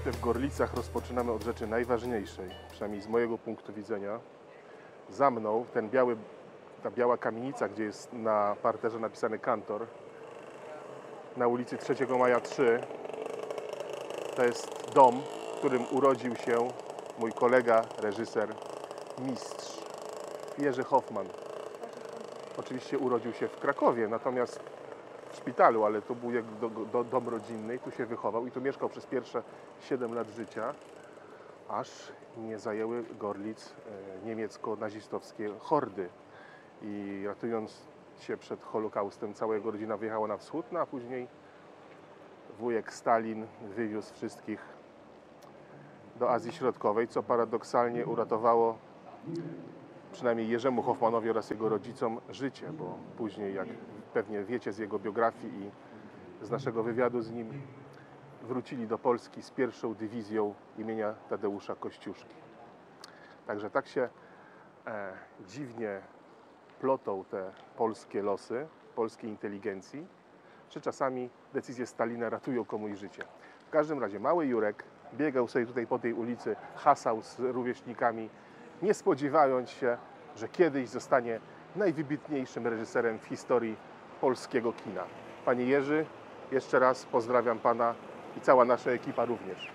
wizytę w Gorlicach rozpoczynamy od rzeczy najważniejszej, przynajmniej z mojego punktu widzenia. Za mną ta biała kamienica, gdzie jest na parterze napisany Kantor, na ulicy 3 Maja 3. To jest dom, w którym urodził się mój kolega, reżyser, mistrz Jerzy Hoffman. Oczywiście urodził się w Krakowie, natomiast w szpitalu, ale to był jego dom rodzinny i tu się wychował i tu mieszkał przez pierwsze 7 lat życia, aż nie zajęły Gorlic niemiecko-nazistowskie hordy. I ratując się przed Holokaustem, cała jego rodzina wyjechała na wschód, no a później wujek Stalin wywiózł wszystkich do Azji Środkowej, co paradoksalnie uratowało przynajmniej Jerzemu Hoffmanowi oraz jego rodzicom życie, bo później, jak pewnie wiecie z jego biografii i z naszego wywiadu z nim, wrócili do Polski z pierwszą dywizją imienia Tadeusza Kościuszki. Także tak się dziwnie plotą te polskie losy, polskiej inteligencji, że czasami decyzje Stalina ratują komuś życie. W każdym razie mały Jurek biegał sobie tutaj po tej ulicy, hasał z rówieśnikami, nie spodziewając się, że kiedyś zostanie najwybitniejszym reżyserem w historii polskiego kina. Panie Jerzy, jeszcze raz pozdrawiam Pana i cała nasza ekipa również.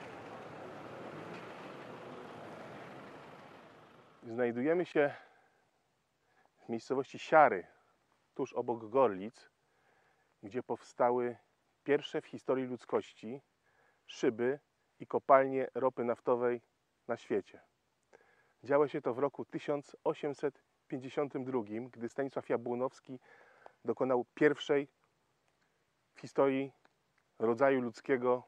Znajdujemy się w miejscowości Siary, tuż obok Gorlic, gdzie powstały pierwsze w historii ludzkości szyby i kopalnie ropy naftowej na świecie. Działo się to w roku 1852, gdy Stanisław Jabłonowski dokonał pierwszej w historii rodzaju ludzkiego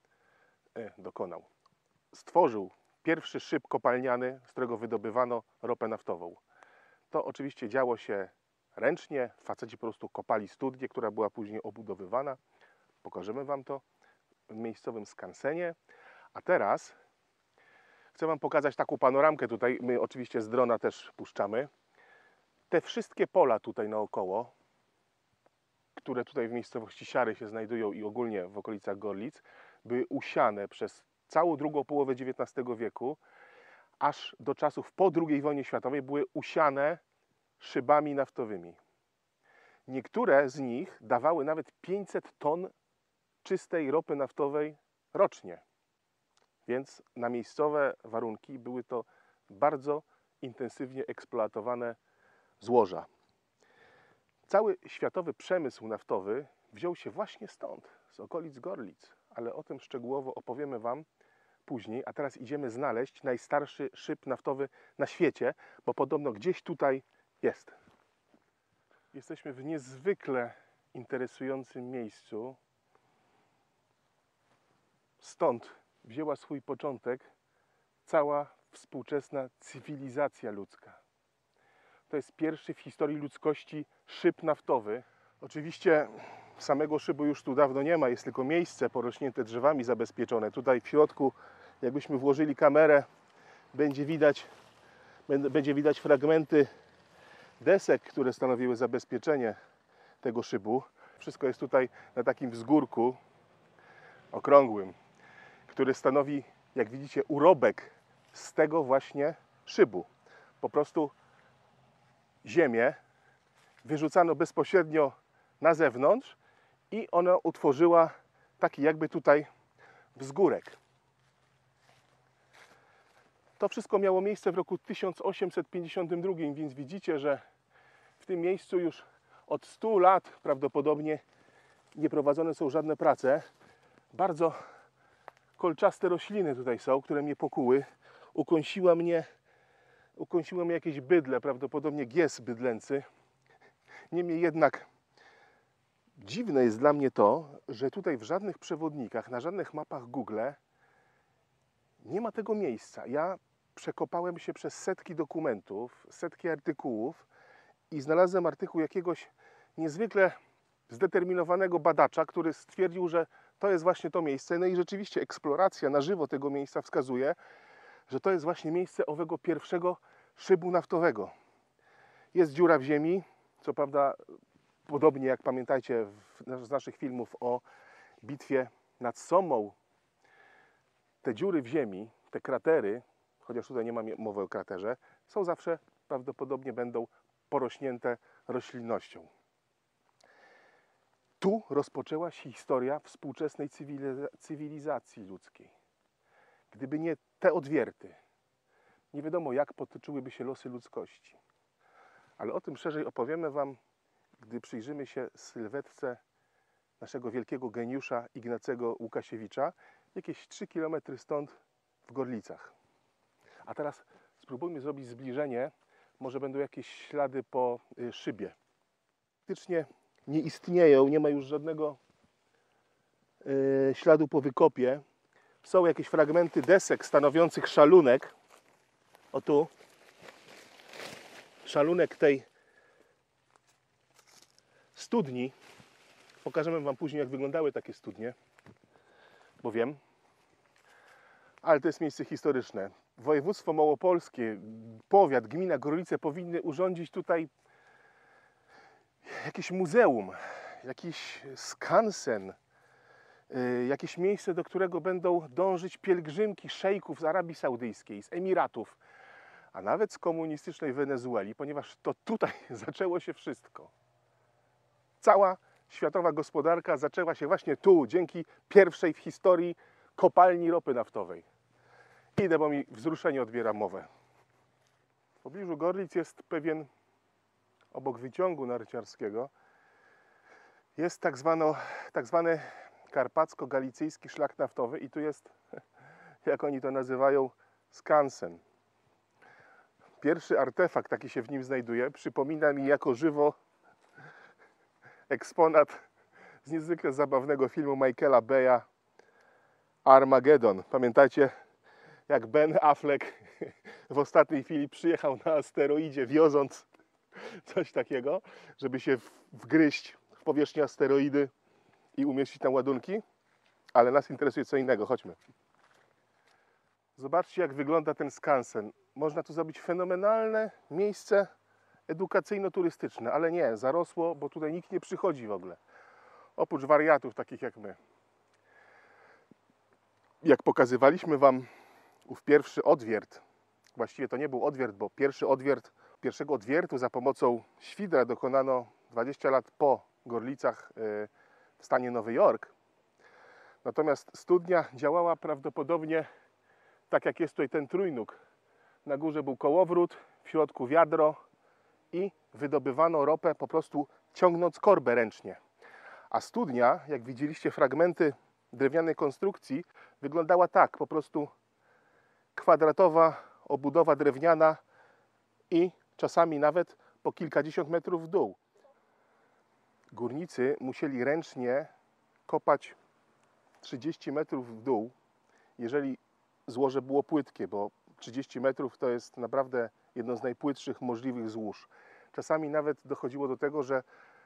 stworzył pierwszy szyb kopalniany, z którego wydobywano ropę naftową. To oczywiście działo się ręcznie, faceci po prostu kopali studnię, która była później obudowywana. Pokażemy Wam to w miejscowym skansenie. A teraz chcę Wam pokazać taką panoramkę tutaj. My oczywiście z drona też puszczamy. Te wszystkie pola tutaj naokoło, które tutaj w miejscowości Siary się znajdują i ogólnie w okolicach Gorlic, były usiane przez całą drugą połowę XIX wieku, aż do czasów po II wojnie światowej były usiane szybami naftowymi. Niektóre z nich dawały nawet 500 ton czystej ropy naftowej rocznie. Więc na miejscowe warunki były to bardzo intensywnie eksploatowane złoża. Cały światowy przemysł naftowy wziął się właśnie stąd, z okolic Gorlic, ale o tym szczegółowo opowiemy Wam później, a teraz idziemy znaleźć najstarszy szyb naftowy na świecie, bo podobno gdzieś tutaj jest. Jesteśmy w niezwykle interesującym miejscu. Stąd wzięła swój początek cała współczesna cywilizacja ludzka. To jest pierwszy w historii ludzkości szyb naftowy. Oczywiście samego szybu już tu dawno nie ma, jest tylko miejsce porośnięte drzewami zabezpieczone. Tutaj w środku, jakbyśmy włożyli kamerę, będzie widać fragmenty desek, które stanowiły zabezpieczenie tego szybu. Wszystko jest tutaj na takim wzgórku okrągłym, który stanowi, jak widzicie, urobek z tego właśnie szybu. Po prostu ziemię wyrzucano bezpośrednio na zewnątrz i ona utworzyła taki jakby tutaj wzgórek. To wszystko miało miejsce w roku 1852, więc widzicie, że w tym miejscu już od 100 lat prawdopodobnie nie prowadzone są żadne prace. Bardzo kolczaste rośliny tutaj są, które mnie pokuły. Ukąsiło mnie jakieś bydlę, prawdopodobnie gies bydlęcy. Niemniej jednak dziwne jest dla mnie to, że tutaj w żadnych przewodnikach, na żadnych mapach Google nie ma tego miejsca. Ja przekopałem się przez setki dokumentów, setki artykułów i znalazłem artykuł jakiegoś niezwykle zdeterminowanego badacza, który stwierdził, że to jest właśnie to miejsce. No i rzeczywiście eksploracja na żywo tego miejsca wskazuje, że to jest właśnie miejsce owego pierwszego szybu naftowego. Jest dziura w ziemi, co prawda podobnie jak pamiętajcie z naszych filmów o bitwie nad Sommą, te dziury w ziemi, te kratery, chociaż tutaj nie ma mowy o kraterze, są zawsze, prawdopodobnie będą porośnięte roślinnością. Tu rozpoczęła się historia współczesnej cywilizacji ludzkiej. Gdyby nie te odwierty, nie wiadomo, jak potoczyłyby się losy ludzkości. Ale o tym szerzej opowiemy Wam, gdy przyjrzymy się sylwetce naszego wielkiego geniusza Ignacego Łukasiewicza, jakieś 3 km stąd w Gorlicach. A teraz spróbujmy zrobić zbliżenie. Może będą jakieś ślady po szybie. Faktycznie nie istnieją, nie ma już żadnego śladu po wykopie. Są jakieś fragmenty desek stanowiących szalunek. O tu. Szalunek tej studni. Pokażemy Wam później, jak wyglądały takie studnie, bo wiem. Ale to jest miejsce historyczne. Województwo małopolskie, powiat, gmina Gorlice powinny urządzić tutaj jakieś muzeum, jakiś skansen, jakieś miejsce, do którego będą dążyć pielgrzymki szejków z Arabii Saudyjskiej, z Emiratów, a nawet z komunistycznej Wenezueli, ponieważ to tutaj zaczęło się wszystko. Cała światowa gospodarka zaczęła się właśnie tu, dzięki pierwszej w historii kopalni ropy naftowej. Idę, bo mi wzruszenie odbiera mowę. W pobliżu Gorlic jest pewien, obok wyciągu narciarskiego, jest tak zwany karpacko-galicyjski szlak naftowy i tu jest, jak oni to nazywają, skansen. Pierwszy artefakt, taki się w nim znajduje, przypomina mi jako żywo eksponat z niezwykle zabawnego filmu Michaela Beya Armageddon. Pamiętacie, jak Ben Affleck w ostatniej chwili przyjechał na asteroidzie, wioząc coś takiego, żeby się wgryźć w powierzchnię asteroidy i umieścić tam ładunki? Ale nas interesuje co innego. Chodźmy. Zobaczcie, jak wygląda ten skansen. Można tu zrobić fenomenalne miejsce edukacyjno-turystyczne, ale nie, zarosło, bo tutaj nikt nie przychodzi w ogóle. Oprócz wariatów takich jak my. Jak pokazywaliśmy Wam ów pierwszy odwiert, właściwie to nie był odwiert, bo pierwszego odwiertu za pomocą świdra dokonano 20 lat po Gorlicach w stanie Nowy Jork. Natomiast studnia działała prawdopodobnie tak, jak jest tutaj ten trójnóg. Na górze był kołowrót, w środku wiadro i wydobywano ropę po prostu ciągnąc korbę ręcznie. A studnia, jak widzieliście fragmenty drewnianej konstrukcji, wyglądała tak, po prostu kwadratowa obudowa drewniana i czasami nawet po kilkadziesiąt metrów w dół. Górnicy musieli ręcznie kopać 30 metrów w dół, jeżeli złoże było płytkie, bo 30 metrów to jest naprawdę jedno z najpłytszych możliwych złóż. Czasami nawet dochodziło do tego, że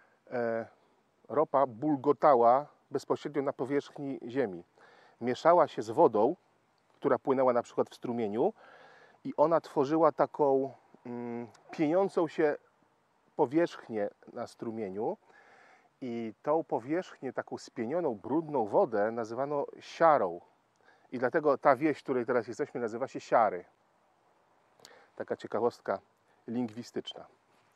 ropa bulgotała bezpośrednio na powierzchni ziemi. Mieszała się z wodą, która płynęła na przykład w strumieniu i ona tworzyła taką pieniącą się powierzchnię na strumieniu i tą powierzchnię, taką spienioną, brudną wodę nazywano siarą. I dlatego ta wieś, w której teraz jesteśmy, nazywa się Siary. Taka ciekawostka lingwistyczna.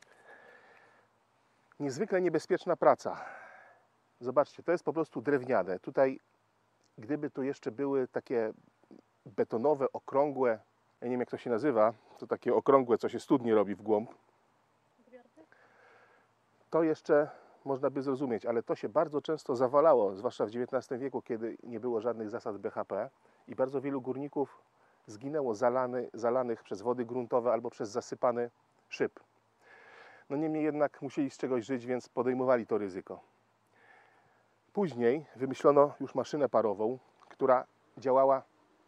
Niezwykle niebezpieczna praca. Zobaczcie, to jest po prostu drewniane. Tutaj, gdyby tu jeszcze były takie betonowe, okrągłe, ja nie wiem jak to się nazywa, to takie okrągłe, co się studnie robi w głąb, to jeszcze można by zrozumieć, ale to się bardzo często zawalało, zwłaszcza w XIX wieku, kiedy nie było żadnych zasad BHP i bardzo wielu górników zginęło zalanych przez wody gruntowe albo przez zasypany szyb. No niemniej jednak musieli z czegoś żyć, więc podejmowali to ryzyko. Później wymyślono już maszynę parową, która działała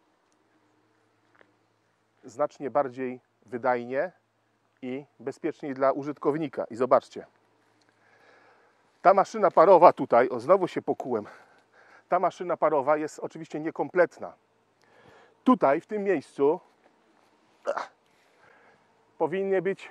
znacznie bardziej wydajnie i bezpieczniej dla użytkownika. I zobaczcie, ta maszyna parowa tutaj, o znowu się pokułem, ta maszyna parowa jest oczywiście niekompletna. Tutaj, w tym miejscu powinien być,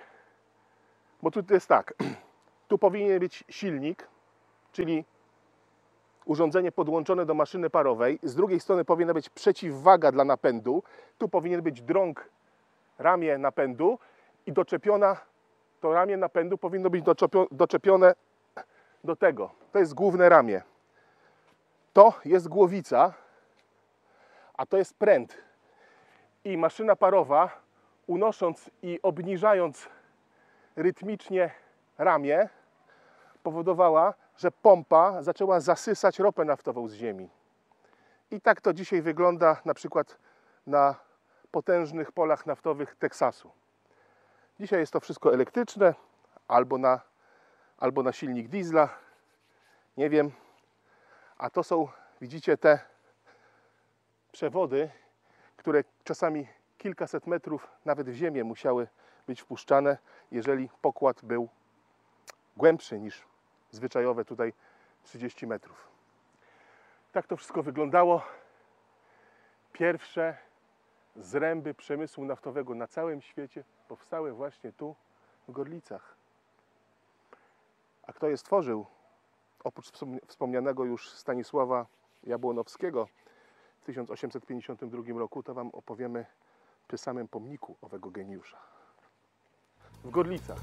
bo tu jest tak, tu powinien być silnik, czyli urządzenie podłączone do maszyny parowej. Z drugiej strony powinna być przeciwwaga dla napędu. Tu powinien być drąg, ramię napędu i doczepiona, to ramię napędu powinno być doczepione do tego. To jest główne ramię. To jest głowica, a to jest pręt. I maszyna parowa, unosząc i obniżając rytmicznie ramię, powodowała, że pompa zaczęła zasysać ropę naftową z ziemi. I tak to dzisiaj wygląda na przykład na potężnych polach naftowych Teksasu. Dzisiaj jest to wszystko elektryczne, albo na silnik diesla, nie wiem. A to są, widzicie, te przewody, które czasami kilkaset metrów nawet w ziemię musiały być wpuszczane, jeżeli pokład był głębszy niż zwyczajowe tutaj 30 metrów. Tak to wszystko wyglądało. Pierwsze zręby przemysłu naftowego na całym świecie powstały właśnie tu, w Gorlicach. A kto je stworzył? Oprócz wspomnianego już Stanisława Jabłonowskiego w 1852 roku, to Wam opowiemy przy samym pomniku owego geniusza. W Gorlicach.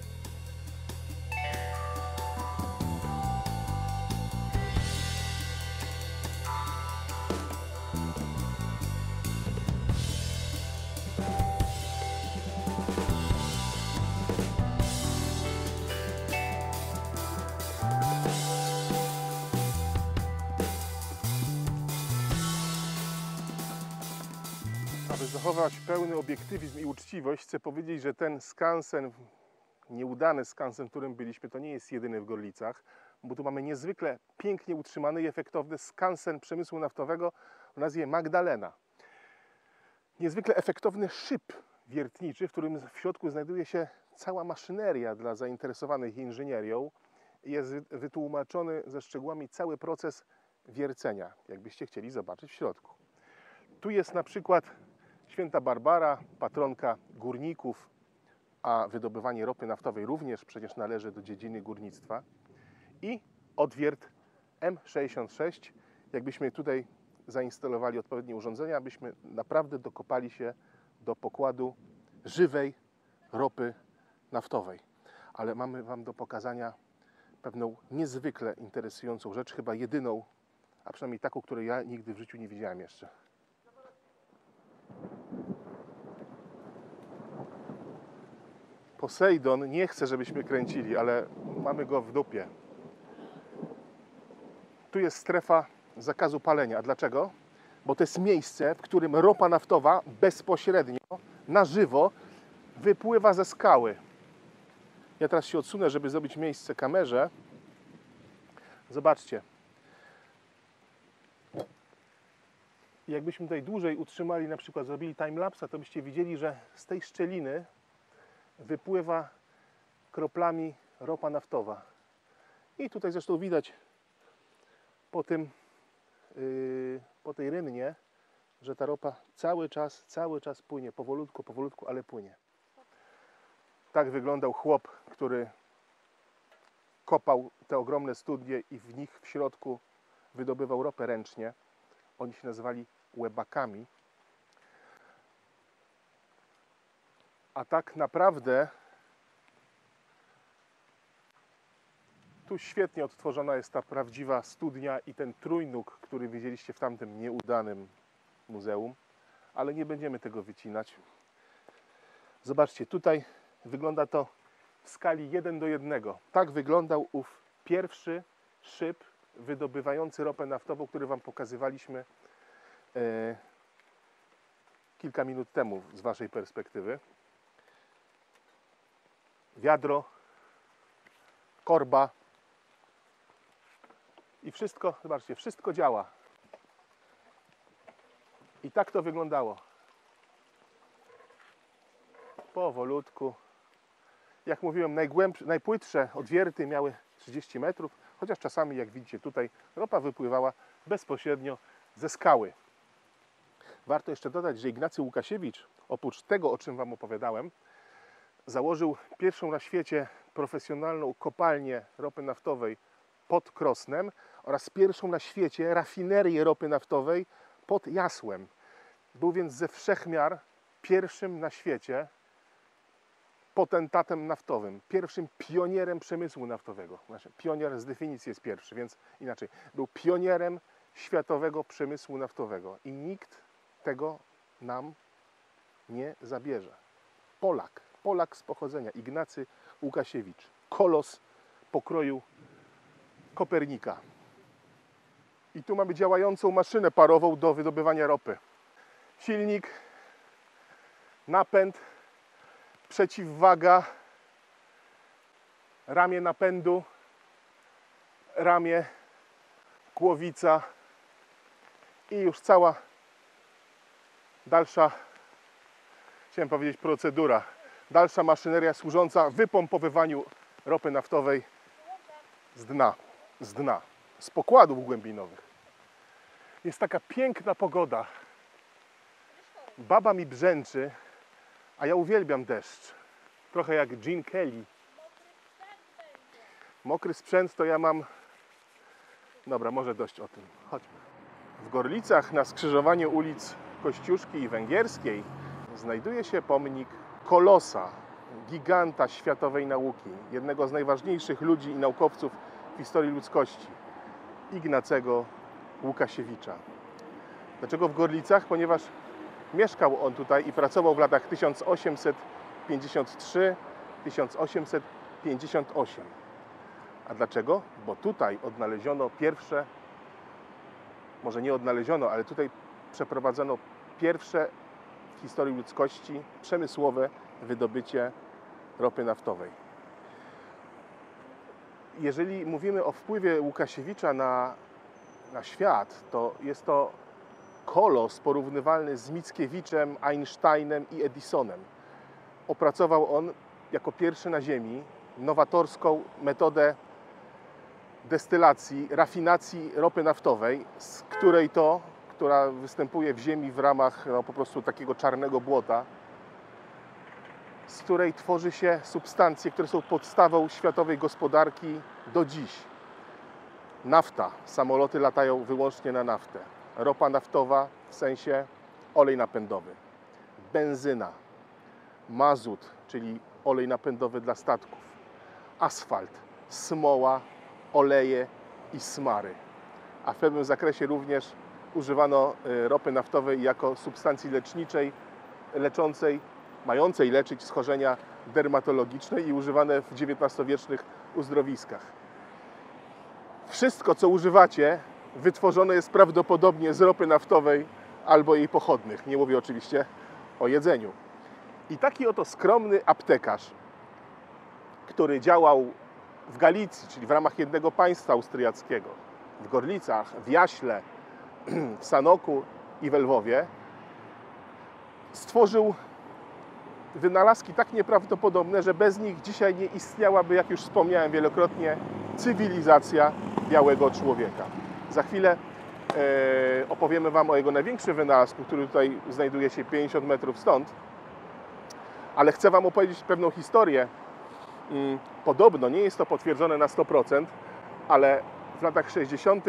Aby zachować pełny obiektywizm i uczciwość, chcę powiedzieć, że ten skansen, nieudany skansen, w którym byliśmy, to nie jest jedyny w Gorlicach, bo tu mamy niezwykle pięknie utrzymany i efektowny skansen przemysłu naftowego o nazwie Magdalena. Niezwykle efektowny szyb wiertniczy, w którym w środku znajduje się cała maszyneria dla zainteresowanych inżynierią. Jest wytłumaczony ze szczegółami cały proces wiercenia, jakbyście chcieli zobaczyć w środku. Tu jest na przykład Święta Barbara, patronka górników, a wydobywanie ropy naftowej również przecież należy do dziedziny górnictwa. I odwiert M66. Jakbyśmy tutaj zainstalowali odpowiednie urządzenia, byśmy naprawdę dokopali się do pokładu żywej ropy naftowej. Ale mamy Wam do pokazania pewną niezwykle interesującą rzecz, chyba jedyną, a przynajmniej taką, której ja nigdy w życiu nie widziałem jeszcze. Posejdon nie chce, żebyśmy kręcili, ale mamy go w dupie. Tu jest strefa zakazu palenia. A dlaczego? Bo to jest miejsce, w którym ropa naftowa bezpośrednio, na żywo wypływa ze skały. Ja teraz się odsunę, żeby zrobić miejsce kamerze. Zobaczcie. Jakbyśmy tutaj dłużej utrzymali, na przykład zrobili timelapsa, to byście widzieli, że z tej szczeliny wypływa kroplami ropa naftowa. I tutaj zresztą widać po tej rynnie, że ta ropa cały czas płynie, powolutku, ale płynie. Tak wyglądał chłop, który kopał te ogromne studnie i w nich w środku wydobywał ropę ręcznie. Oni się nazywali łebakami. A tak naprawdę tu świetnie odtworzona jest ta prawdziwa studnia i ten trójnóg, który widzieliście w tamtym nieudanym muzeum, ale nie będziemy tego wycinać. Zobaczcie, tutaj wygląda to w skali 1:1. Tak wyglądał ów pierwszy szyb wydobywający ropę naftową, który Wam pokazywaliśmy kilka minut temu z Waszej perspektywy. Wiadro, korba i wszystko, zobaczcie, wszystko działa. I tak to wyglądało. Powolutku. Jak mówiłem, najpłytsze odwierty miały 30 metrów, chociaż czasami, jak widzicie tutaj, ropa wypływała bezpośrednio ze skały. Warto jeszcze dodać, że Ignacy Łukasiewicz, oprócz tego, o czym Wam opowiadałem, założył pierwszą na świecie profesjonalną kopalnię ropy naftowej pod Krosnem oraz pierwszą na świecie rafinerię ropy naftowej pod Jasłem. Był więc ze wszech miar pierwszym na świecie potentatem naftowym, pierwszym pionierem przemysłu naftowego. Znaczy, pionier z definicji jest pierwszy, więc inaczej. Był pionierem światowego przemysłu naftowego i nikt tego nam nie zabierze. Polak z pochodzenia, Ignacy Łukasiewicz, kolos pokroju Kopernika. I tu mamy działającą maszynę parową do wydobywania ropy. Silnik, napęd, przeciwwaga, ramię napędu, ramię, głowica i już cała dalsza, chciałem powiedzieć, procedura, dalsza maszyneria służąca wypompowywaniu ropy naftowej z dna, z pokładów głębinowych. Jest taka piękna pogoda. Baba mi brzęczy, a ja uwielbiam deszcz. Trochę jak Gene Kelly. Mokry sprzęt to ja mam... Dobra, może dość o tym. Chodźmy. W Gorlicach na skrzyżowaniu ulic Kościuszki i Węgierskiej znajduje się pomnik kolosa, giganta światowej nauki, jednego z najważniejszych ludzi i naukowców w historii ludzkości, Ignacego Łukasiewicza. Dlaczego w Gorlicach? Ponieważ mieszkał on tutaj i pracował w latach 1853-1858. A dlaczego? Bo tutaj odnaleziono pierwsze, może nie odnaleziono, ale tutaj przeprowadzono pierwsze w historii ludzkości przemysłowe wydobycie ropy naftowej. Jeżeli mówimy o wpływie Łukasiewicza na świat, to jest to kolos porównywalny z Mickiewiczem, Einsteinem i Edisonem. Opracował on jako pierwszy na Ziemi nowatorską metodę destylacji, rafinacji ropy naftowej, która występuje w Ziemi w ramach po prostu takiego czarnego błota, z której tworzy się substancje, które są podstawą światowej gospodarki do dziś. Nafta. Samoloty latają wyłącznie na naftę. Ropa naftowa w sensie olej napędowy. Benzyna. Mazut, czyli olej napędowy dla statków. Asfalt. Smoła, oleje i smary. A w pewnym zakresie również używano ropy naftowej jako substancji leczniczej, leczącej, mającej leczyć schorzenia dermatologiczne i używane w XIX-wiecznych uzdrowiskach. Wszystko, co używacie, wytworzone jest prawdopodobnie z ropy naftowej albo jej pochodnych. Nie mówię oczywiście o jedzeniu. I taki oto skromny aptekarz, który działał w Galicji, czyli w ramach jednego państwa austriackiego, w Gorlicach, w Jaśle, w Sanoku i we Lwowie, stworzył wynalazki tak nieprawdopodobne, że bez nich dzisiaj nie istniałaby, jak już wspomniałem wielokrotnie, cywilizacja białego człowieka. Za chwilę opowiemy Wam o jego największym wynalazku, który tutaj znajduje się 50 metrów stąd, ale chcę Wam opowiedzieć pewną historię. Podobno, nie jest to potwierdzone na 100%, ale w latach 60.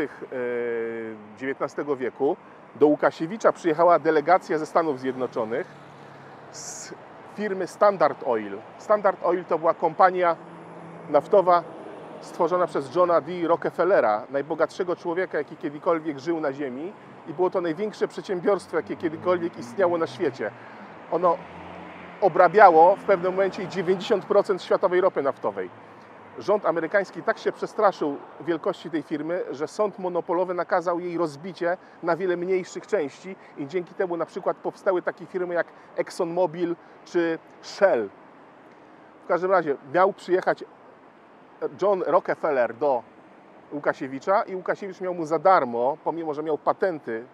XIX wieku do Łukasiewicza przyjechała delegacja ze Stanów Zjednoczonych z firmy Standard Oil. Standard Oil to była kompania naftowa stworzona przez Johna D. Rockefellera, najbogatszego człowieka, jaki kiedykolwiek żył na Ziemi, i było to największe przedsiębiorstwo, jakie kiedykolwiek istniało na świecie. Ono obrabiało w pewnym momencie 90% światowej ropy naftowej. Rząd amerykański tak się przestraszył wielkości tej firmy, że sąd monopolowy nakazał jej rozbicie na wiele mniejszych części i dzięki temu na przykład powstały takie firmy jak ExxonMobil czy Shell. W każdym razie miał przyjechać John Rockefeller do Łukasiewicza i Łukasiewicz miał mu za darmo, pomimo że miał patenty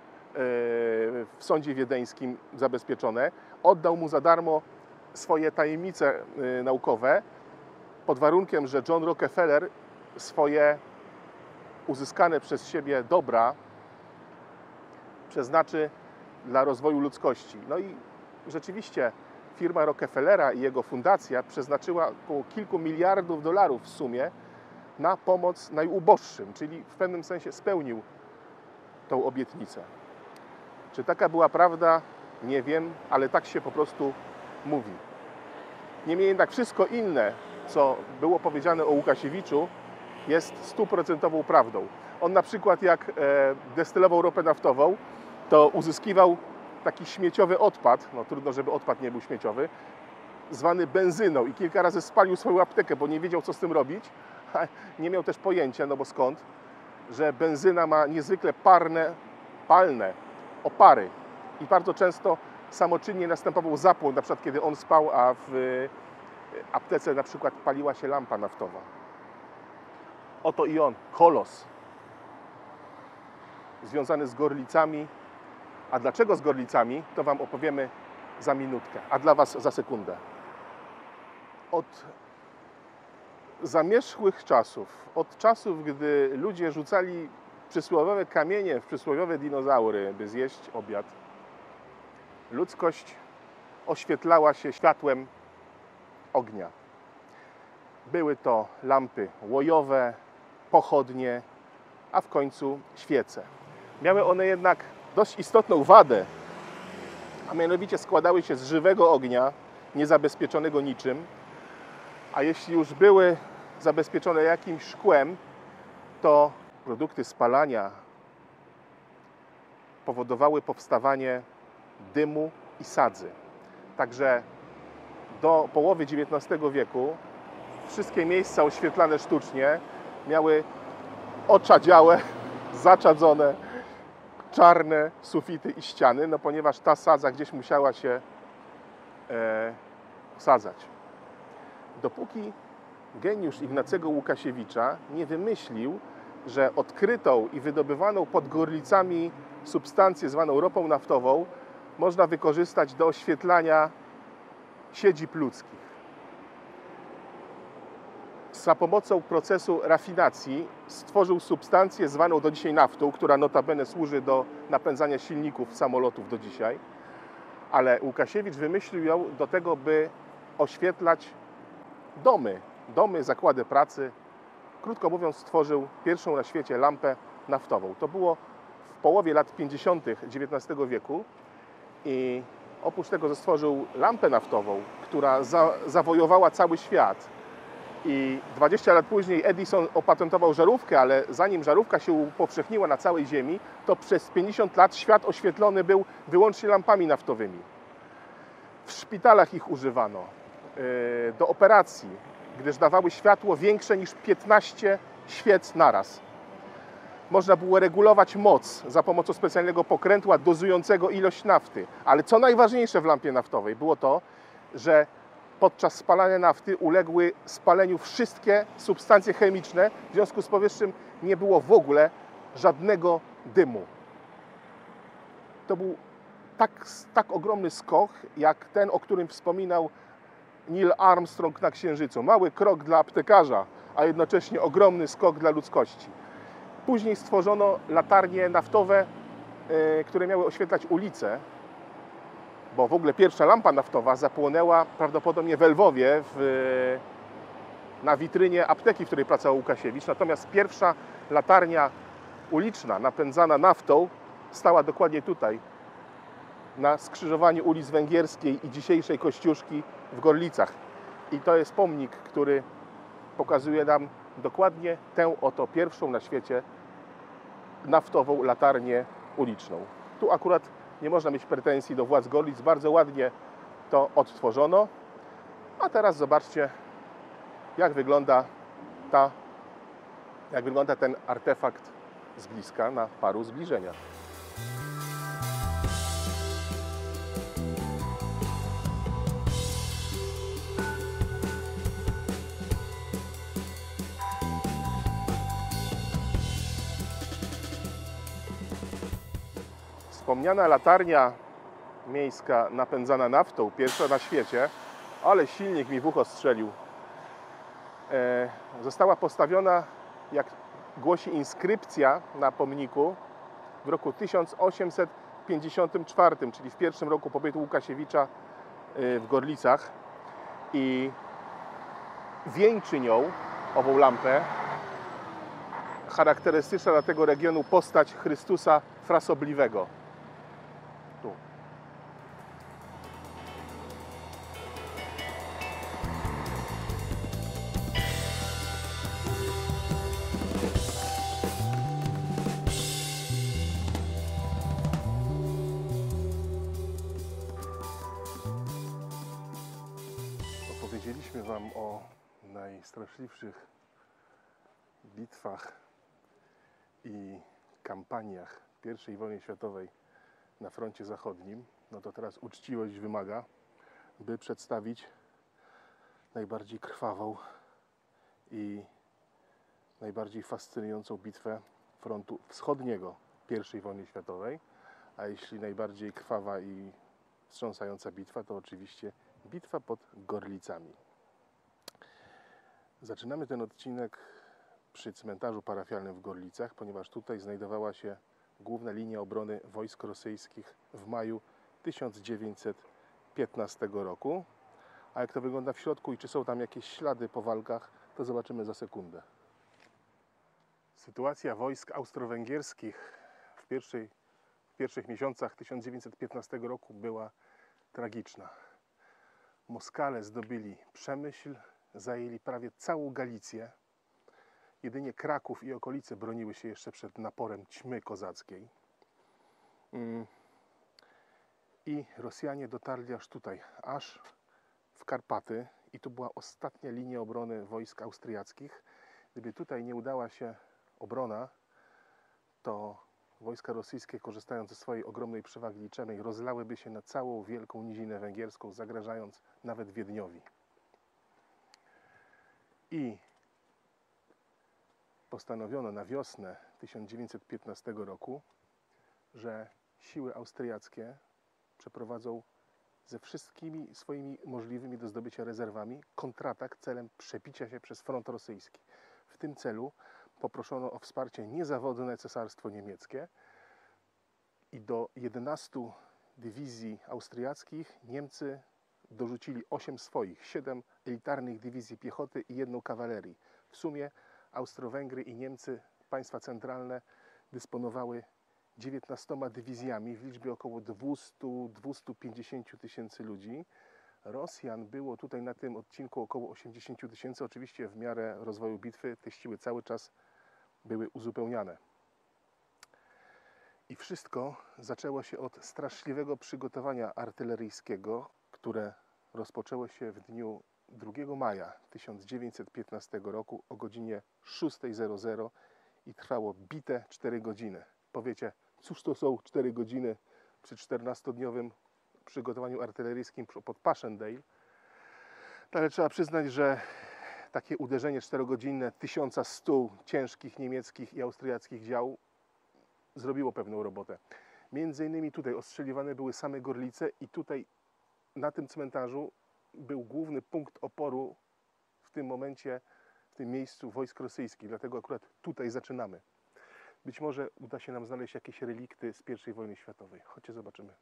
w sądzie wiedeńskim zabezpieczone, oddał mu za darmo swoje tajemnice naukowe pod warunkiem, że John Rockefeller swoje uzyskane przez siebie dobra przeznaczy dla rozwoju ludzkości. No i rzeczywiście firma Rockefellera i jego fundacja przeznaczyła około kilku miliardów dolarów w sumie na pomoc najuboższym, czyli w pewnym sensie spełnił tą obietnicę. Czy taka była prawda? Nie wiem, ale tak się po prostu mówi. Niemniej jednak wszystko inne, co było powiedziane o Łukasiewiczu, jest 100% prawdą. On na przykład jak destylował ropę naftową, to uzyskiwał taki śmieciowy odpad, no trudno, żeby odpad nie był śmieciowy, zwany benzyną i kilka razy spalił swoją aptekę, bo nie wiedział, co z tym robić. Nie miał też pojęcia, no bo skąd, że benzyna ma niezwykle palne opary i bardzo często samoczynnie następował zapłon, na przykład kiedy on spał, a w aptece na przykład paliła się lampa naftowa. Oto i on, kolos, związany z Gorlicami. A dlaczego z Gorlicami, to Wam opowiemy za minutkę, a dla Was za sekundę. Od zamierzchłych czasów, od czasów, gdy ludzie rzucali przysłowiowe kamienie w przysłowiowe dinozaury, by zjeść obiad, ludzkość oświetlała się światłem ognia. Były to lampy łojowe, pochodnie, a w końcu świece. Miały one jednak dość istotną wadę, a mianowicie składały się z żywego ognia, niezabezpieczonego niczym, a jeśli już były zabezpieczone jakimś szkłem, to produkty spalania powodowały powstawanie dymu i sadzy. Także do połowy XIX wieku wszystkie miejsca oświetlane sztucznie miały oczadziałe, zaczadzone, czarne sufity i ściany, no ponieważ ta sadza gdzieś musiała się sadzać. Dopóki geniusz Ignacego Łukasiewicza nie wymyślił, że odkrytą i wydobywaną pod Gorlicami substancję zwaną ropą naftową można wykorzystać do oświetlania siedzib ludzkich. Za pomocą procesu rafinacji stworzył substancję zwaną do dzisiaj naftą, która notabene służy do napędzania silników samolotów do dzisiaj, ale Łukasiewicz wymyślił ją do tego, by oświetlać domy, zakłady pracy. Krótko mówiąc, stworzył pierwszą na świecie lampę naftową. To było w połowie lat 50. XIX wieku i oprócz tego, że stworzył lampę naftową, która zawojowała cały świat, i 20 lat później Edison opatentował żarówkę, ale zanim żarówka się upowszechniła na całej Ziemi, to przez 50 lat świat oświetlony był wyłącznie lampami naftowymi. W szpitalach ich używano do operacji, gdyż dawały światło większe niż 15 świec naraz. Można było regulować moc za pomocą specjalnego pokrętła dozującego ilość nafty. Ale co najważniejsze w lampie naftowej było to, że podczas spalania nafty uległy spaleniu wszystkie substancje chemiczne, w związku z powyższym nie było w ogóle żadnego dymu. To był tak ogromny skok, jak ten, o którym wspominał Neil Armstrong na Księżycu. Mały krok dla aptekarza, a jednocześnie ogromny skok dla ludzkości. Później stworzono latarnie naftowe, które miały oświetlać ulice, bo w ogóle pierwsza lampa naftowa zapłonęła prawdopodobnie w Lwowie na witrynie apteki, w której pracował Łukasiewicz. Natomiast pierwsza latarnia uliczna napędzana naftą stała dokładnie tutaj, na skrzyżowaniu ulic Węgierskiej i dzisiejszej Kościuszki w Gorlicach. I to jest pomnik, który pokazuje nam dokładnie tę oto pierwszą na świecie naftową latarnię uliczną. Tu akurat nie można mieć pretensji do władz Gorlic, bardzo ładnie to odtworzono. A teraz zobaczcie, jak wygląda ten artefakt z bliska na paru zbliżeniach. Wspomniana latarnia miejska napędzana naftą, pierwsza na świecie, ale silnik mi w ucho strzelił, została postawiona, jak głosi inskrypcja na pomniku, w roku 1854, czyli w pierwszym roku pobytu Łukasiewicza w Gorlicach, i wieńczy nią, ową lampę, charakterystyczna dla tego regionu postać Chrystusa Frasobliwego. Tu. Opowiedzieliśmy Wam o najstraszliwszych bitwach i kampaniach I wojny światowej na froncie zachodnim. No to teraz uczciwość wymaga, by przedstawić najbardziej krwawą i najbardziej fascynującą bitwę frontu wschodniego I wojny światowej. A jeśli najbardziej krwawa i wstrząsająca bitwa, to oczywiście bitwa pod Gorlicami. Zaczynamy ten odcinek przy cmentarzu parafialnym w Gorlicach, ponieważ tutaj znajdowała się główna linia obrony wojsk rosyjskich w maju 1915 roku. A jak to wygląda w środku i czy są tam jakieś ślady po walkach, to zobaczymy za sekundę. Sytuacja wojsk austro-węgierskich w pierwszych miesiącach 1915 roku była tragiczna. Moskale zdobyli Przemyśl, zajęli prawie całą Galicję. Jedynie Kraków i okolice broniły się jeszcze przed naporem ćmy kozackiej. I Rosjanie dotarli aż tutaj, aż w Karpaty. I to była ostatnia linia obrony wojsk austriackich. Gdyby tutaj nie udała się obrona, to wojska rosyjskie, korzystając ze swojej ogromnej przewagi liczebnej, rozlałyby się na całą wielką nizinę węgierską, zagrażając nawet Wiedniowi. I postanowiono na wiosnę 1915 roku, że siły austriackie przeprowadzą ze wszystkimi swoimi możliwymi do zdobycia rezerwami kontratak celem przebicia się przez front rosyjski. W tym celu poproszono o wsparcie niezawodne cesarstwo niemieckie i do 11 dywizji austriackich Niemcy dorzucili 8 swoich, 7 elitarnych dywizji piechoty i 1 kawalerii. W sumie Austro-Węgry i Niemcy, państwa centralne, dysponowały 19 dywizjami w liczbie około 200-250 tysięcy ludzi. Rosjan było tutaj na tym odcinku około 80 tysięcy. Oczywiście w miarę rozwoju bitwy te siły cały czas były uzupełniane. I wszystko zaczęło się od straszliwego przygotowania artyleryjskiego, które rozpoczęło się w dniu 2 maja 1915 roku o godzinie 6:00 i trwało bite 4 godziny. Powiecie, cóż to są 4 godziny przy 14-dniowym przygotowaniu artyleryjskim pod Passchendaele? Ale trzeba przyznać, że takie uderzenie 4-godzinne 1100 ciężkich niemieckich i austriackich dział zrobiło pewną robotę. Między innymi tutaj ostrzeliwane były same Gorlice i tutaj na tym cmentarzu był główny punkt oporu w tym momencie, w tym miejscu wojsk rosyjskich. Dlatego akurat tutaj zaczynamy. Być może uda się nam znaleźć jakieś relikty z I wojny światowej. Chodźcie, zobaczymy.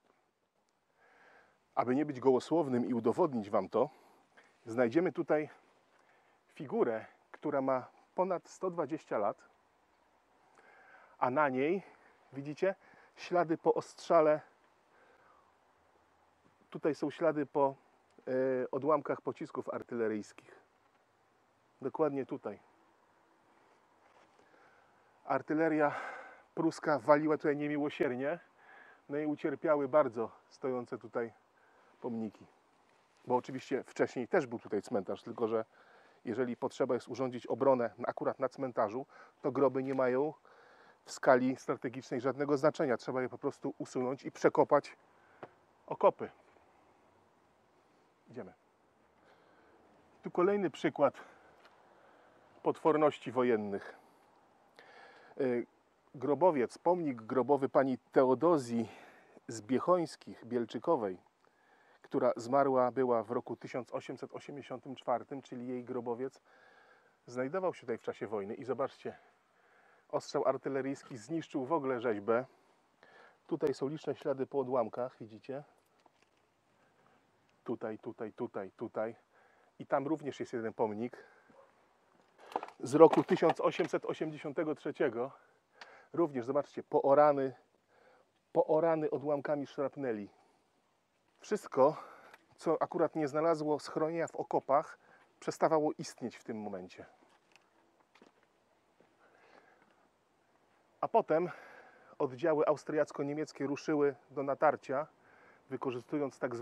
Aby nie być gołosłownym i udowodnić Wam to, znajdziemy tutaj figurę, która ma ponad 120 lat, a na niej, widzicie, ślady po ostrzale. Tutaj są ślady po odłamkach pocisków artyleryjskich. Dokładnie tutaj. Artyleria pruska waliła tutaj niemiłosiernie, no i ucierpiały bardzo stojące tutaj pomniki. Bo oczywiście wcześniej też był tutaj cmentarz, tylko że jeżeli potrzeba jest urządzić obronę akurat na cmentarzu, to groby nie mają w skali strategicznej żadnego znaczenia. Trzeba je po prostu usunąć i przekopać okopy. Idziemy. Tu kolejny przykład potworności wojennych. Grobowiec, pomnik grobowy pani Teodozji z Biechońskich, Bielczykowej, która zmarła była w roku 1884, czyli jej grobowiec znajdował się tutaj w czasie wojny. I zobaczcie, ostrzał artyleryjski zniszczył w ogóle rzeźbę. Tutaj są liczne ślady po odłamkach, widzicie? Tutaj. I tam również jest jeden pomnik. z roku 1883. Również, zobaczcie, poorany odłamkami szrapneli. Wszystko, co akurat nie znalazło schronienia w okopach, przestawało istnieć w tym momencie. A potem oddziały austriacko-niemieckie ruszyły do natarcia, wykorzystując tak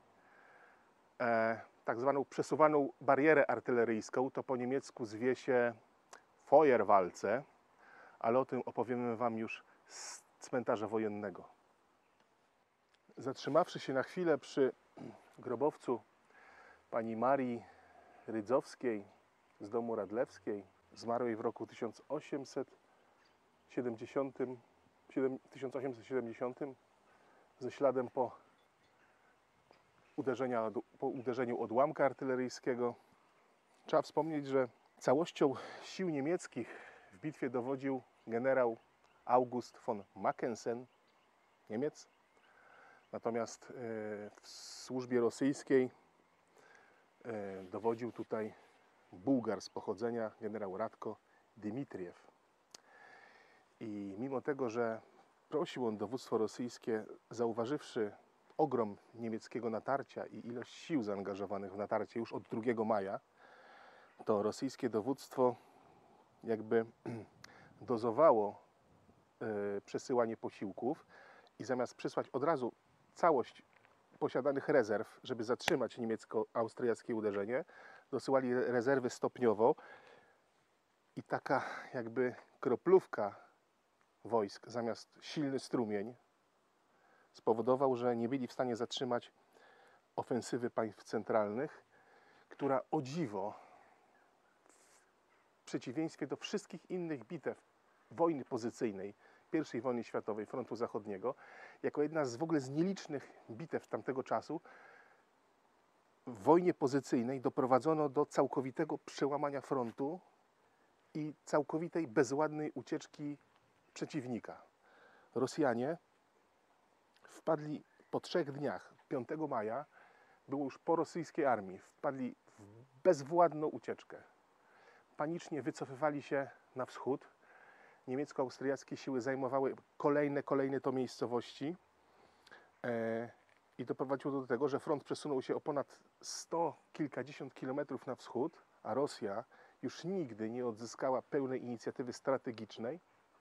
zwaną przesuwaną barierę artyleryjską. To po niemiecku zwie się Feuerwalze, ale o tym opowiemy Wam już z cmentarza wojennego. Zatrzymawszy się na chwilę przy grobowcu pani Marii Rydzowskiej z domu Radlewskiej, zmarłej w roku 1870 ze śladem po uderzeniu odłamka artyleryjskiego. Trzeba wspomnieć, że całością sił niemieckich w bitwie dowodził generał August von Mackensen, Niemiec. Natomiast w służbie rosyjskiej dowodził tutaj Bułgar z pochodzenia, generał Radko Dymitriew. I mimo tego, że prosił on dowództwo rosyjskie, zauważywszy ogrom niemieckiego natarcia i ilość sił zaangażowanych w natarcie już od 2 maja, to rosyjskie dowództwo jakby dozowało przesyłanie posiłków i zamiast przysłać od razu całość posiadanych rezerw, żeby zatrzymać niemiecko-austriackie uderzenie, dosyłali rezerwy stopniowo i taka jakby kroplówka wojsk zamiast silny strumień spowodował, że nie byli w stanie zatrzymać ofensywy państw centralnych, która o dziwo w przeciwieństwie do wszystkich innych bitew wojny pozycyjnej, I wojny światowej, frontu zachodniego, jako jedna z w ogóle z nielicznych bitew tamtego czasu, w wojnie pozycyjnej doprowadzono do całkowitego przełamania frontu i całkowitej bezładnej ucieczki przeciwnika. Rosjanie wpadli po 3 dniach, 5 maja, było już po rosyjskiej armii, wpadli w bezwładną ucieczkę. Panicznie wycofywali się na wschód. Niemiecko-austriackie siły zajmowały kolejne to miejscowości i doprowadziło do tego, że front przesunął się o ponad 100 kilkadziesiąt kilometrów na wschód, a Rosja już nigdy nie odzyskała pełnej inicjatywy strategicznej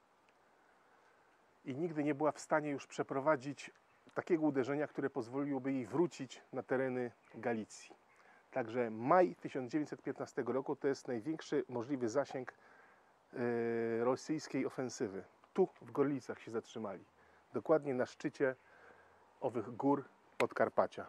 i nigdy nie była w stanie już przeprowadzić takiego uderzenia, które pozwoliłoby jej wrócić na tereny Galicji. Także maj 1915 roku to jest największy możliwy zasięg rosyjskiej ofensywy. Tu w Gorlicach się zatrzymali. Dokładnie na szczycie owych gór Podkarpacia.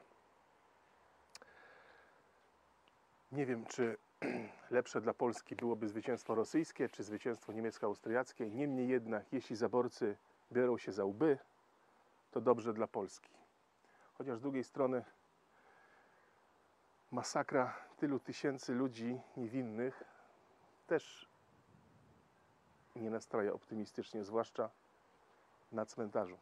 Nie wiem, czy lepsze dla Polski byłoby zwycięstwo rosyjskie, czy zwycięstwo niemiecko-austriackie. Niemniej jednak, jeśli zaborcy biorą się za łby, to dobrze dla Polski. Chociaż z drugiej strony masakra tylu tysięcy ludzi niewinnych też nie nastraja optymistycznie, zwłaszcza na cmentarzu.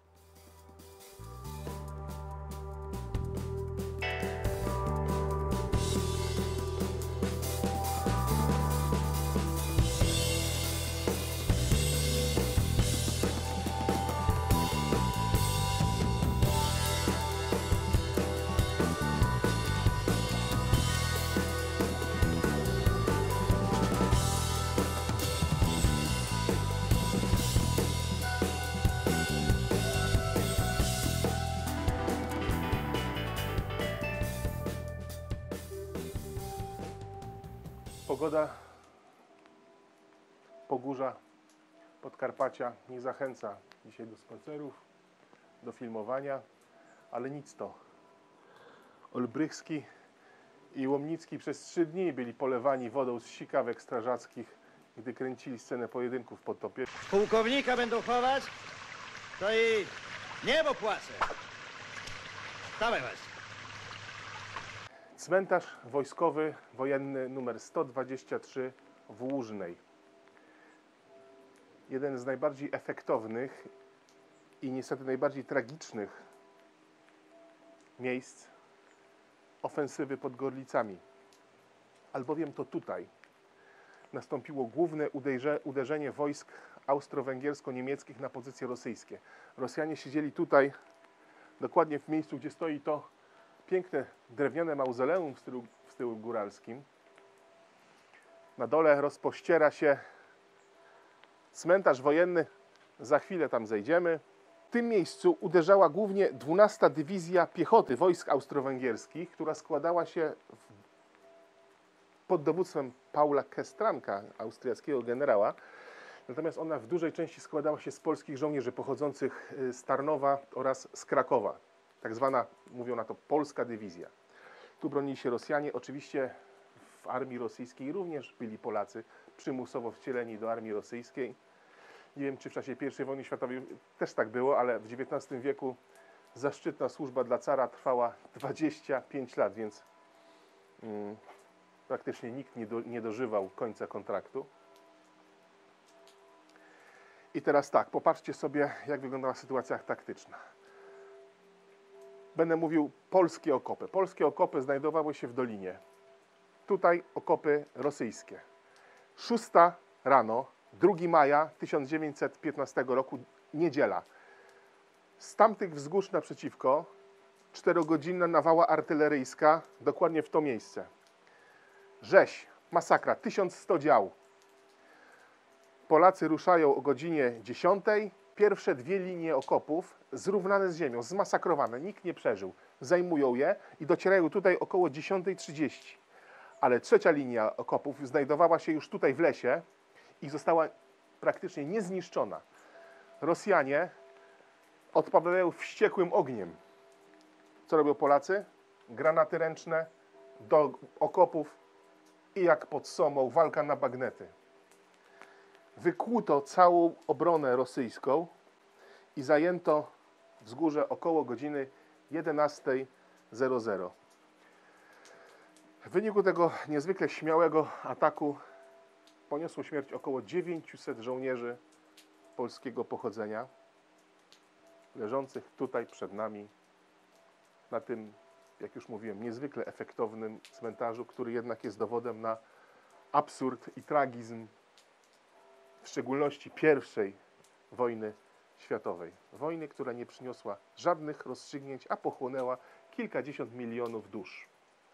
Pogoda Pogórza Podkarpacia nie zachęca dzisiaj do spacerów, do filmowania, ale nic to. Olbrychski i Łomnicki przez 3 dni byli polewani wodą z sikawek strażackich, gdy kręcili scenę pojedynków w Potopie. Pułkownika będą chować, to i niebo płacze. Dawaj was. Cmentarz wojskowy, wojenny nr 123 w Łużnej. Jeden z najbardziej efektownych i niestety najbardziej tragicznych miejsc ofensywy pod Gorlicami. Albowiem to tutaj, nastąpiło główne uderzenie wojsk austro-węgiersko-niemieckich na pozycje rosyjskie. Rosjanie siedzieli tutaj, dokładnie w miejscu, gdzie stoi to piękne drewniane mauzoleum w stylu góralskim. Na dole rozpościera się cmentarz wojenny. Za chwilę tam zejdziemy. W tym miejscu uderzała głównie 12. Dywizja Piechoty Wojsk Austro-Węgierskich, która składała się pod dowództwem Paula Kestranka, austriackiego generała. Natomiast ona w dużej części składała się z polskich żołnierzy pochodzących z Tarnowa oraz z Krakowa. Tak zwana, mówią na to, polska dywizja. Tu bronili się Rosjanie. Oczywiście w armii rosyjskiej również byli Polacy przymusowo wcieleni do armii rosyjskiej. Nie wiem, czy w czasie I wojny światowej też tak było, ale w XIX wieku zaszczytna służba dla cara trwała 25 lat, więc praktycznie nikt nie dożywał końca kontraktu. I teraz tak, popatrzcie sobie, jak wyglądała sytuacja taktyczna. Będę mówił polskie okopy. Polskie okopy znajdowały się w dolinie. Tutaj okopy rosyjskie. 6 rano, 2 maja 1915 roku, niedziela. Z tamtych wzgórz naprzeciwko 4-godzinna nawała artyleryjska, dokładnie w to miejsce. Rzeź, masakra, 1100 dział. Polacy ruszają o godzinie 10. Pierwsze 2 linie okopów zrównane z ziemią, zmasakrowane, nikt nie przeżył. Zajmują je i docierają tutaj około 10:30. Ale 3. linia okopów znajdowała się już tutaj w lesie i została praktycznie niezniszczona. Rosjanie odpowiadają wściekłym ogniem. Co robią Polacy? Granaty ręczne do okopów i jak pod Somą walka na bagnety. Wykłuto całą obronę rosyjską i zajęto wzgórze około godziny 11:00. W wyniku tego niezwykle śmiałego ataku poniosło śmierć około 900 żołnierzy polskiego pochodzenia, leżących tutaj przed nami, na tym, jak już mówiłem, niezwykle efektownym cmentarzu, który jednak jest dowodem na absurd i tragizm, w szczególności I wojny światowej. Wojny, która nie przyniosła żadnych rozstrzygnięć, a pochłonęła kilkadziesiąt milionów dusz.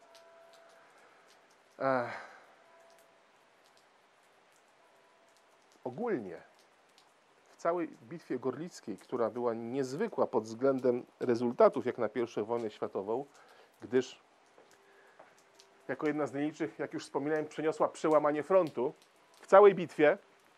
Ogólnie w całej bitwie gorlickiej, która była niezwykła pod względem rezultatów jak na I wojnę światową, gdyż jako jedna z najliczniejszych, jak już wspominałem, przeniosła przełamanie frontu, w całej bitwie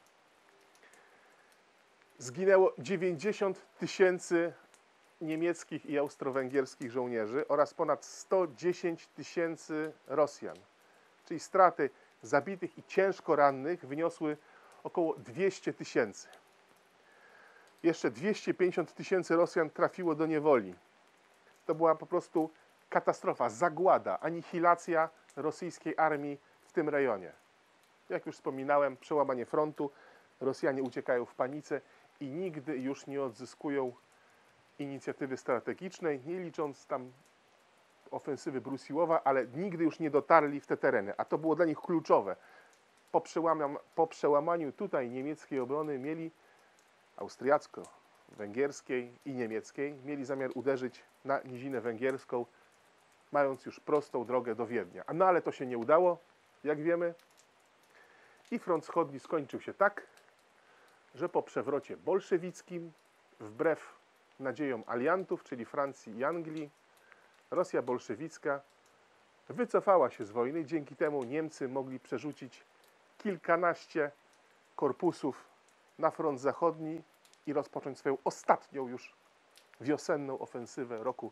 zginęło 90 000 niemieckich i austro-węgierskich żołnierzy oraz ponad 110 000 Rosjan. Czyli straty zabitych i ciężko rannych wyniosły około 200 000. Jeszcze 250 000 Rosjan trafiło do niewoli. To była po prostu katastrofa, zagłada, anihilacja rosyjskiej armii w tym rejonie. Jak już wspominałem, przełamanie frontu, Rosjanie uciekają w panice i nigdy już nie odzyskują inicjatywy strategicznej, nie licząc tam ofensywy Brusiłowa, ale nigdy już nie dotarli w te tereny, a to było dla nich kluczowe. Po przełamaniu tutaj niemieckiej obrony mieli austriacko-węgierskiej i niemieckiej, mieli zamiar uderzyć na Nizinę Węgierską, mając już prostą drogę do Wiednia. No ale to się nie udało, jak wiemy, i front wschodni skończył się tak, że po przewrocie bolszewickim, wbrew nadziejom aliantów, czyli Francji i Anglii, Rosja bolszewicka wycofała się z wojny. Dzięki temu Niemcy mogli przerzucić kilkanaście korpusów na front zachodni i rozpocząć swoją ostatnią już wiosenną ofensywę roku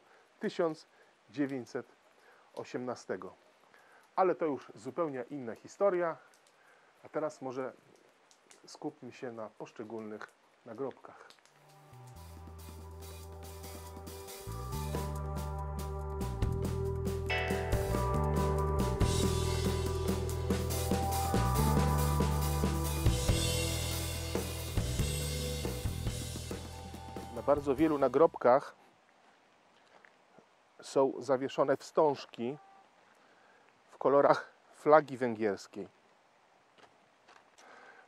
1918. Ale to już zupełnie inna historia. A teraz może skupmy się na poszczególnych nagrobkach. Na bardzo wielu nagrobkach są zawieszone wstążki w kolorach flagi węgierskiej.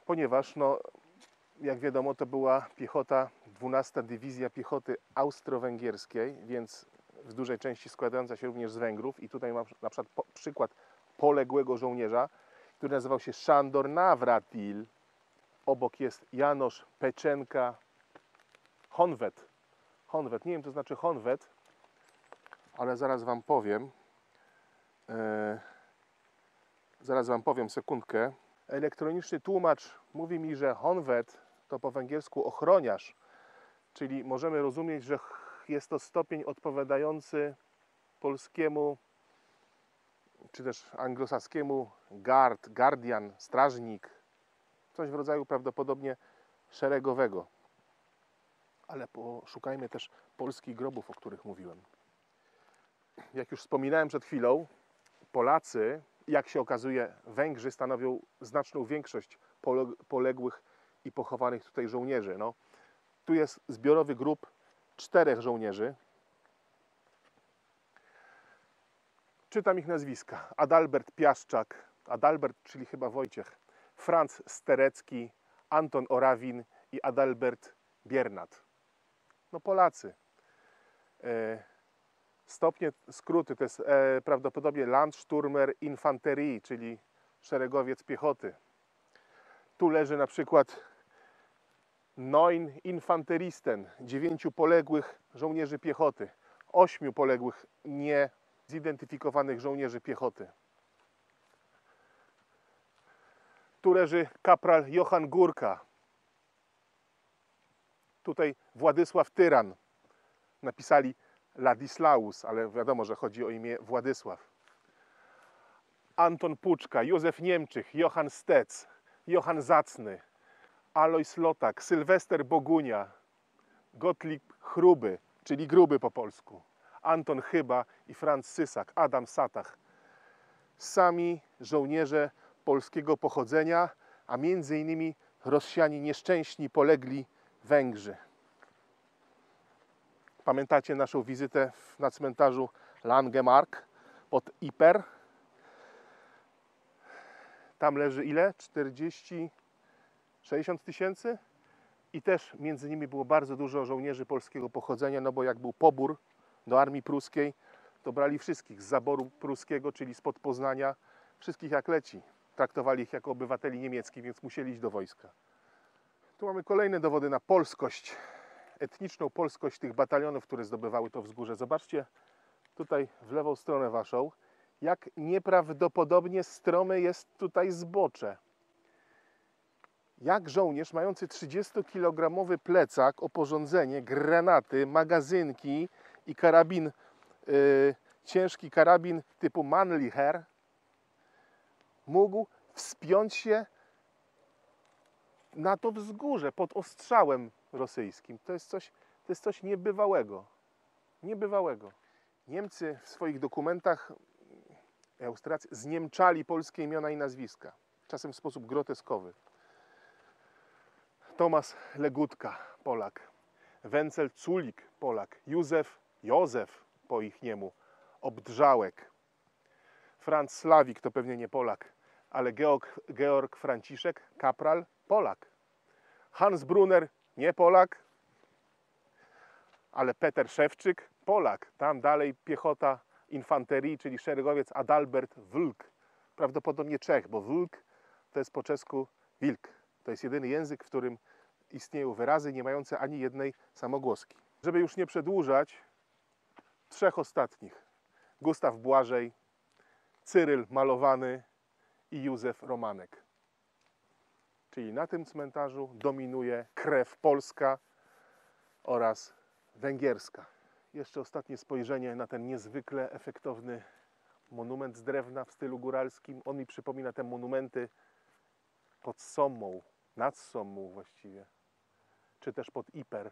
ponieważ no, jak wiadomo, to była piechota, 12. Dywizja Piechoty Austro-Węgierskiej, więc w dużej części składająca się również z Węgrów. I tutaj mam na przykład przykład poległego żołnierza, który nazywał się Sándor Navratil. Obok jest János Peczenka Honved. Honved, nie wiem, co znaczy Honved, ale zaraz Wam powiem. Zaraz Wam powiem, sekundkę. Elektroniczny tłumacz mówi mi, że Honved to po węgiersku ochroniarz, czyli możemy rozumieć, że jest to stopień odpowiadający polskiemu czy też anglosaskiemu guard, guardian, strażnik, coś w rodzaju prawdopodobnie szeregowego. Ale poszukajmy też polskich grobów, o których mówiłem. Jak już wspominałem przed chwilą, Polacy, jak się okazuje, Węgrzy stanowią znaczną większość poległych i pochowanych tutaj żołnierzy. No, tu jest zbiorowy grób 4 żołnierzy. Czytam ich nazwiska. Adalbert Piaszczak, Adalbert, czyli chyba Wojciech, Franz Sterecki, Anton Orawin i Adalbert Biernat. No Polacy. Stopnie, skróty to jest prawdopodobnie Landsturmer Infanterie, czyli szeregowiec piechoty. Tu leży na przykład 9 Infanteristen, 9 poległych żołnierzy piechoty, 8 poległych niezidentyfikowanych żołnierzy piechoty. Tu leży kapral Johann Górka. Tutaj Władysław Tyran. Napisali Ladislaus, ale wiadomo, że chodzi o imię Władysław. Anton Puczka, Józef Niemczych, Johann Stec, Johann Zacny, Alois Lotak, Sylwester Bogunia, Gottlieb Chruby, czyli Gruby po polsku, Anton Chyba i Franz Sysak, Adam Satach. Sami żołnierze polskiego pochodzenia, a między innymi rozsiani nieszczęśni, polegli Węgrzy. Pamiętacie naszą wizytę na cmentarzu Langemark pod Yper? Tam leży ile? 60 tysięcy? I też między nimi było bardzo dużo żołnierzy polskiego pochodzenia, no bo jak był pobór do armii pruskiej, to brali wszystkich z zaboru pruskiego, czyli spod Poznania, wszystkich jak leci. Traktowali ich jako obywateli niemieckich, więc musieli iść do wojska. Tu mamy kolejne dowody na polskość, etniczną polskość tych batalionów, które zdobywały to wzgórze. Zobaczcie tutaj w lewą stronę waszą, jak nieprawdopodobnie strome jest tutaj zbocze. Jak żołnierz mający 30-kilogramowy plecak, oporządzenie, granaty, magazynki i karabin, ciężki karabin typu Mannlicher, mógł wspiąć się na to wzgórze pod ostrzałem rosyjskim. To jest coś niebywałego. Niebywałego. Niemcy w swoich dokumentach Austriacy zniemczali polskie imiona i nazwiska. Czasem w sposób groteskowy. Tomasz Legutka, Polak. Wencel Culik, Polak. Józef po ich niemu, Obdrzałek. Franz Slawik to pewnie nie Polak, ale Georg Franciszek, kapral, Polak. Hans Brunner, nie Polak, ale Peter Szewczyk, Polak. Tam dalej piechota infanterii, czyli szeregowiec Adalbert Wlk. Prawdopodobnie Czech, bo Wlk to jest po czesku wilk. To jest jedyny język, w którym istnieją wyrazy nie mające ani jednej samogłoski. Żeby już nie przedłużać, 3 ostatnich. Gustaw Błażej, Cyryl Malowany i Józef Romanek. Czyli na tym cmentarzu dominuje krew polska oraz węgierska. Jeszcze ostatnie spojrzenie na ten niezwykle efektowny monument z drewna w stylu góralskim. On mi przypomina te monumenty pod Sommą, nad Sommą właściwie, czy też pod Yper.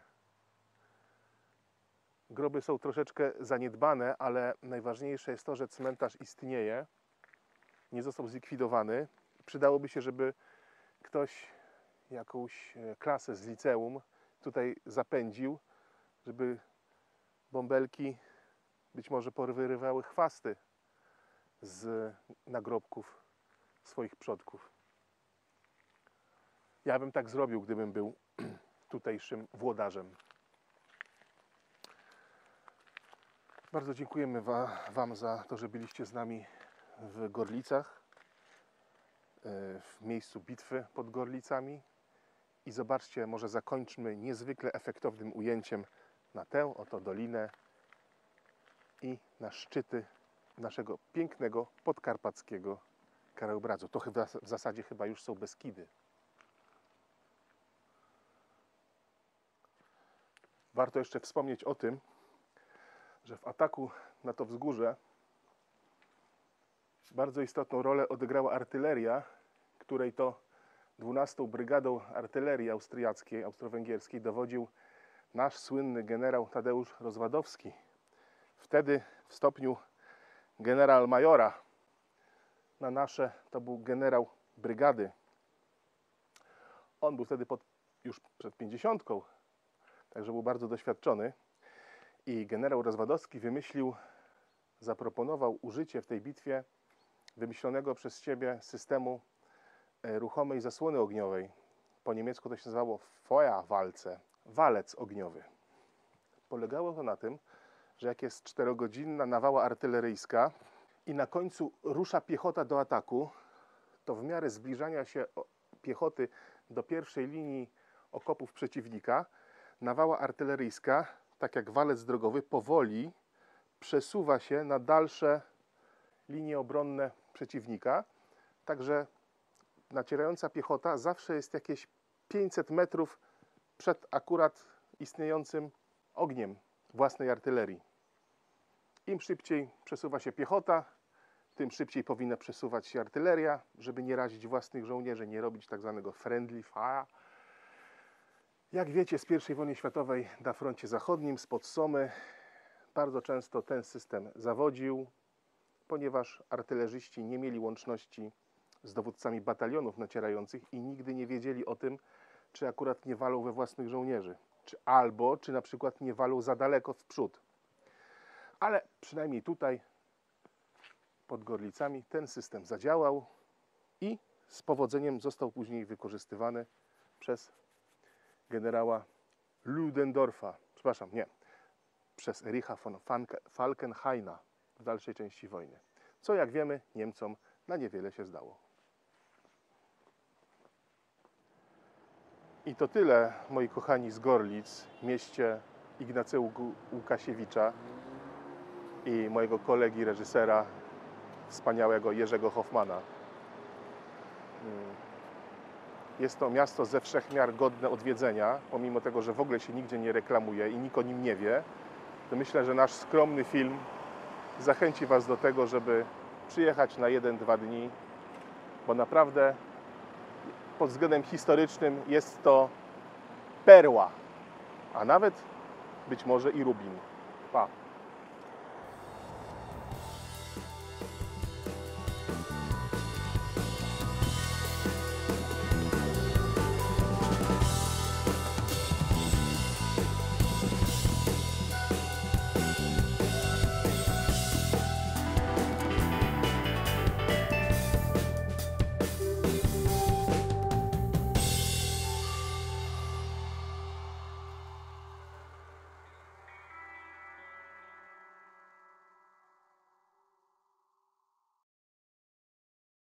Groby są troszeczkę zaniedbane, ale najważniejsze jest to, że cmentarz istnieje, nie został zlikwidowany. Przydałoby się, żeby ktoś jakąś klasę z liceum tutaj zapędził, żeby bąbelki być może powyrywały chwasty z nagrobków swoich przodków. Ja bym tak zrobił, gdybym był tutejszym włodarzem. Bardzo dziękujemy Wam za to, że byliście z nami w Gorlicach, w miejscu bitwy pod Gorlicami. I zobaczcie, może zakończmy niezwykle efektownym ujęciem na tę oto dolinę i na szczyty naszego pięknego podkarpackiego krajobrazu. To chyba w zasadzie chyba już są Beskidy. Warto jeszcze wspomnieć o tym, że w ataku na to wzgórze bardzo istotną rolę odegrała artyleria, której to 12. Brygadą Artylerii Austriackiej, austro-węgierskiej dowodził nasz słynny generał Tadeusz Rozwadowski. Wtedy w stopniu generalmajora, na nasze to był generał brygady. On był wtedy już przed 50, także był bardzo doświadczony. I generał Rozwadowski zaproponował użycie w tej bitwie wymyślonego przez siebie systemu ruchomej zasłony ogniowej. Po niemiecku to się nazywało Feuerwalze, walec ogniowy. Polegało to na tym, że jak jest 4-godzinna nawała artyleryjska i na końcu rusza piechota do ataku, to w miarę zbliżania się piechoty do pierwszej linii okopów przeciwnika, nawała artyleryjska, tak jak walec drogowy, powoli przesuwa się na dalsze linie obronne przeciwnika. Także nacierająca piechota zawsze jest jakieś 500 metrów przed akurat istniejącym ogniem własnej artylerii. Im szybciej przesuwa się piechota, tym szybciej powinna przesuwać się artyleria, żeby nie razić własnych żołnierzy, nie robić tak zwanego friendly fire. Jak wiecie, z I wojny światowej na froncie zachodnim, spod Somy, bardzo często ten system zawodził, ponieważ artylerzyści nie mieli łączności z dowódcami batalionów nacierających i nigdy nie wiedzieli o tym, czy akurat nie walą we własnych żołnierzy, czy na przykład nie walą za daleko w przód. Ale przynajmniej tutaj, pod Gorlicami, ten system zadziałał i z powodzeniem został później wykorzystywany przez generała Ludendorffa, przez Ericha von Falkenhaina w dalszej części wojny. Co, jak wiemy, Niemcom na niewiele się zdało. I to tyle, moi kochani, z Gorlic, mieście Ignacy Łukasiewicza i mojego kolegi, reżysera, wspaniałego Jerzego Hoffmana. Jest to miasto ze wszech miar godne odwiedzenia, pomimo tego, że w ogóle się nigdzie nie reklamuje i nikt o nim nie wie, to myślę, że nasz skromny film zachęci Was do tego, żeby przyjechać na 1-2 dni, bo naprawdę pod względem historycznym jest to perła, a nawet być może i rubin. Pa!